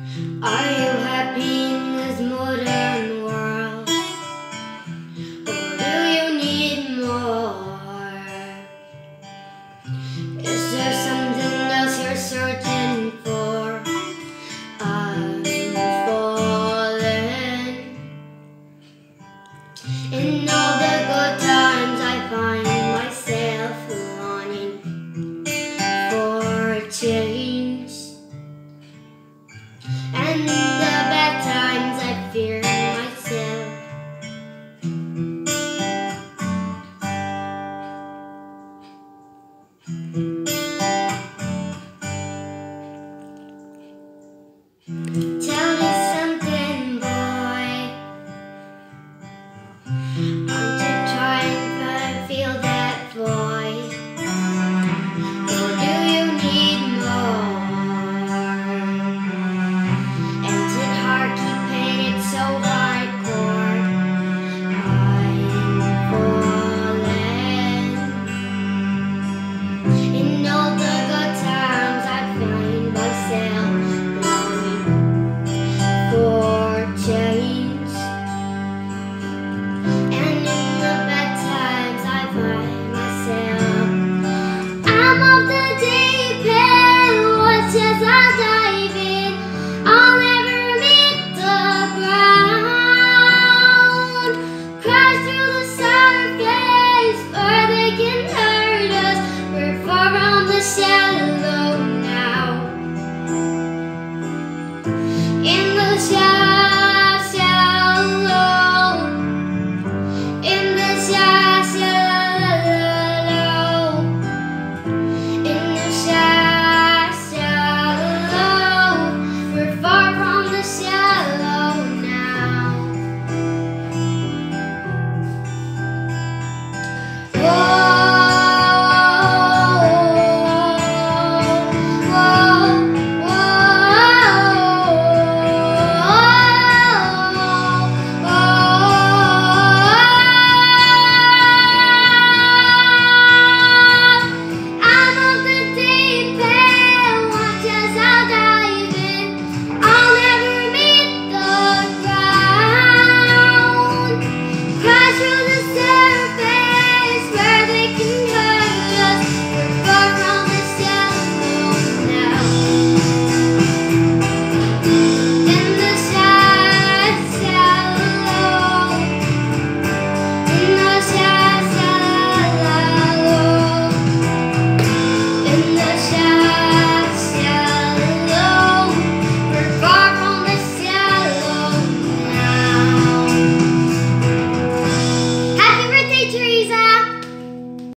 Are you happy in this modern world? Or do you need more? Is there something else you're searching for? I'm falling. In all the good times I find myself longing for change. And in the bad times I fear myself.